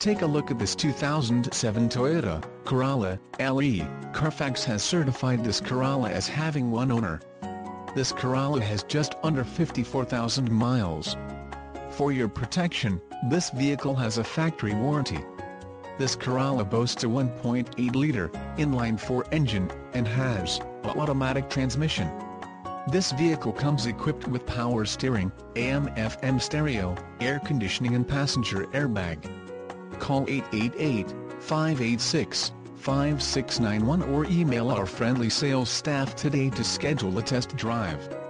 Take a look at this 2007 Toyota Corolla LE. Carfax has certified this Corolla as having one owner. This Corolla has just under 54,000 miles. For your protection, this vehicle has a factory warranty. This Corolla boasts a 1.8-liter inline-4 engine and has an automatic transmission. This vehicle comes equipped with power steering, AM/FM stereo, air conditioning and passenger airbag. Call 888-586-5691 or email our friendly sales staff today to schedule a test drive.